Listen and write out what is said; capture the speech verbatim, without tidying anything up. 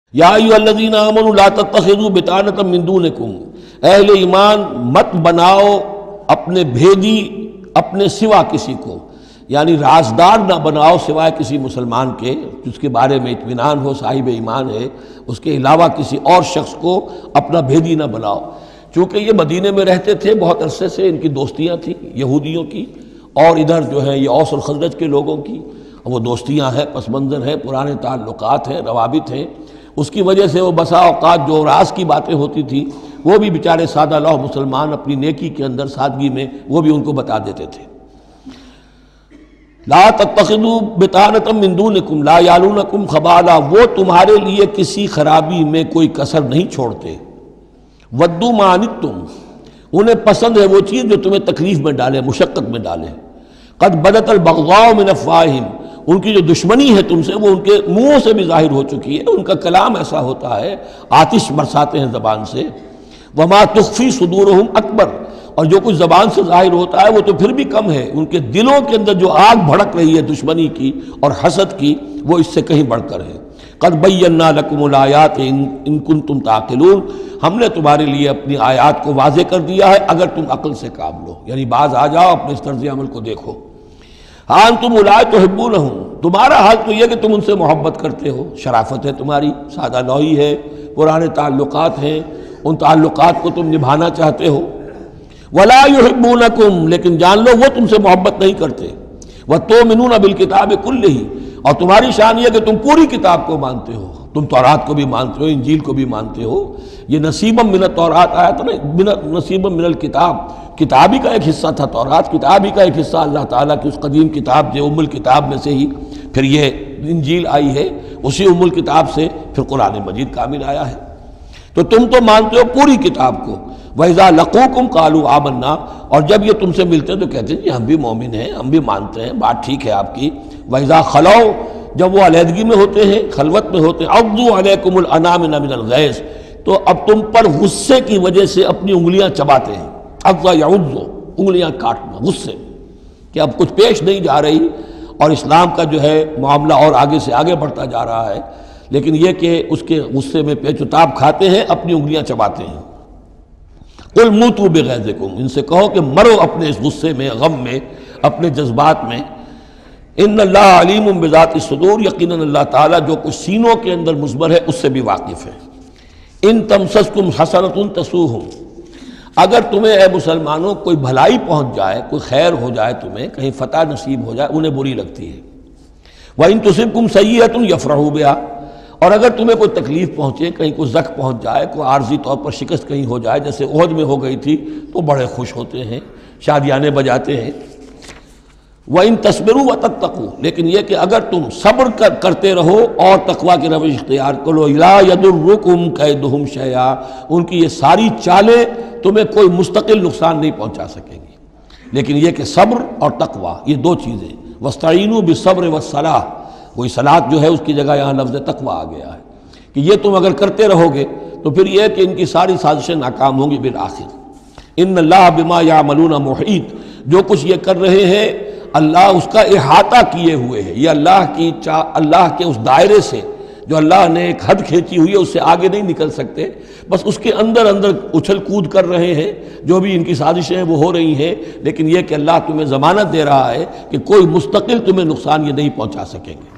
یا ایھا الذین آمنوا لا تتخذوا بطانۃ من دونکم، اہل ایمان مت بناؤ اپنے بھیدی اپنے سوا کسی کو، یعنی رازدار نہ بناؤ سوائے کسی مسلمان کے جس کے بارے میں اطمینان ہو، صاحب ایمان ہے، اس کے علاوہ کسی اور شخص کو اپنا بھیدی نہ بناؤ۔ چونکہ یہ مدینے میں رہتے تھے بہت عرصے سے، ان کی دوستیاں تھیں یہودیوں کی، اور ادھر جو ہے یہ اوس اور خزرج کے لوگوں کی، وہ دوستیاں ہیں، پس منظر ہیں، پرانے تعلقات ہیں، روابط ہیں، اس کی وجہ سے وہ بسا اوقات جو راز کی باتیں ہوتی تھی وہ بھی بیچارے سادہ لوح مسلمان اپنی نیکی کے اندر سادگی میں وہ بھی ان کو بتا دیتے تھے۔ لا تتخذوا بطانۃ من دونکم لا یالونکم خبالا، وہ تمہارے لیے کسی خرابی میں کوئی کسر نہیں چھوڑتے۔ ودوا ما عنتم، انہیں پسند ہے وہ چیز جو تمہیں تکلیف میں ڈالے، مشقت میں ڈالے۔ قد بدت البغضاء من افواہہم، ان کی جو دشمنی ہے تم سے وہ ان کے منہوں سے بھی ظاہر ہو چکی ہے، ان کا کلام ایسا ہوتا ہے، آتش برساتے ہیں زبان سے۔ وما تخفی صدورہم اکبر، اور جو کچھ زبان سے ظاہر ہوتا ہے وہ تو پھر بھی کم ہے، ان کے دلوں کے اندر جو آگ بھڑک رہی ہے دشمنی کی اور حسد کی وہ اس سے کہیں بڑھ کر ہے۔ قد بینا لکم الآیات ان کنتم تعقلون، ہم نے تمہارے لیے اپنی آیات کو واضح کر دیا ہے اگر تم عقل سے کام لو، یعنی باز آ جاؤ، اپنے اس طرز عمل کو دیکھو۔ ہاں انتم اولئک تحبونہم، تمہارا حال تو یہ کہ تم ان سے محبت کرتے ہو، شرافت ہے تمہاری، سادہ لوحی ہے، پرانے تعلقات ہیں، ان تعلقات کو تم نبھانا چاہتے ہو۔ ولا یحبونکم، لیکن جان لو وہ تم سے محبت نہیں کرتے۔ وتؤمنون بالکتاب کلہ، اور تمہاری شان یہ کہ تم پوری کتاب کو مانتے ہو، تم تورات کو بھی مانتے ہو، انجیل کو بھی مانتے ہو۔ یہ نصیبا من التورات آیا تو نہیں، نصیبا من الکتاب، کتاب ہی کا ایک حصہ تھا تورات، کتاب ہی کا ایک حصہ اللہ تعالیٰ کی اس قدیم کتاب جو ام الکتاب میں سے ہی پھر یہ انجیل آئی ہے، اسی ام الکتاب سے پھر قرآن مجید کامل آیا ہے۔ تو تم تو مانتے ہو پوری کتاب کو۔ وَإِذَا لَقُوكُمْ قَالُوا آمَنَّا، اور جب یہ تم سے ملتے ہیں تو کہتے ہیں جی ہم بھی مومن ہیں، ہم بھی مانتے ہیں، بات ٹھیک ہے آپ کی۔ وَإِذَا خَلَوْا، جب وہ علیحدگی میں ہوتے ہیں، خلوت میں ہوتے ہیں، عَضُّوا عَلَيْكُمُ الْأَنَامِلَ مِنَ الْغَيْظِ، تو اب تم پر غصے کی وجہ سے اپنی انگلیاں چباتے ہیں۔ عَضَّ يَعُضُّ، انگلیاں کاٹنا، غصے کہ اب کچھ پیش نہیں جا رہی اور اسلام کا جو ہے معاملہ اور آگے سے آگے بڑھتا جا رہا ہے، لیکن یہ کہ اس کے غصے میں پیچ و تاب کھاتے ہیں، اپنی انگلیاں چباتے ہیں۔ قُلْ مُوتُوا بِغَیظِکُم، ان سے کہو کہ مرو اپنے اس غصے میں، غم میں، اپنے جذبات میں۔ ان اللہ علیم بذات الصدور، یقیناً اللہ تعالیٰ جو کچھ سینوں کے اندر مضمر ہے اس سے بھی واقف ہے۔ ان تمسسکم حسنۃ تسؤہم، اگر تمہیں اے مسلمانوں کوئی بھلائی پہنچ جائے، کوئی خیر ہو جائے، تمہیں کہیں فتح نصیب ہو جائے، انہیں بری لگتی ہے۔ وَإِن تُصِبْكُمْ سَیِّئَةٌ یفرحوا بِہَا، اور اگر تمہیں کوئی تکلیف پہنچے، کہیں کوئی زخم پہنچ جائے، کوئی عارضی طور پر شکست کہیں ہو جائے، جیسے احد میں ہو گئی تھی، تو بڑے خوش ہوتے ہیں، شادیانے بجاتے ہیں۔ وَإِن تَصْبِرُوا وَتَتَّقُوا، لیکن یہ کہ اگر تم صبر کر کرتے رہو اور تقویٰ کی روش اختیار کرو، لَا يَضُرُّكُمْ كَيْدُهُمْ شَيْئًا، ان کی یہ ساری چالیں تمہیں کوئی مستقل نقصان نہیں پہنچا سکیں گی۔ لیکن یہ کہ صبر اور تقویٰ یہ دو چیزیں، وَاسْتَعِینُوا بِالصَّبْرِ وَالصَّلَاةِ، وہی صلاۃ جو ہے اس کی جگہ یہاں لفظ تقویٰ آ گیا ہے کہ یہ تم اگر کرتے رہو گے تو پھر یہ کہ ان کی ساری سازشیں ناکام ہوں گی بالآخر۔ ان اللہ بما یعملون محیط، جو کچھ یہ کر رہے ہیں اللہ اس کا احاطہ کیے ہوئے ہے، یہ اللہ کی چا اللہ کے اس دائرے سے جو اللہ نے ایک حد کھینچی ہوئی ہے اس سے آگے نہیں نکل سکتے، بس اس کے اندر اندر اچھل کود کر رہے ہیں، جو بھی ان کی سازشیں ہیں وہ ہو رہی ہیں، لیکن یہ کہ اللہ تمہیں ضمانت دے رہا ہے کہ کوئی مستقل تمہیں نقصان یہ نہیں پہنچا سکیں گے۔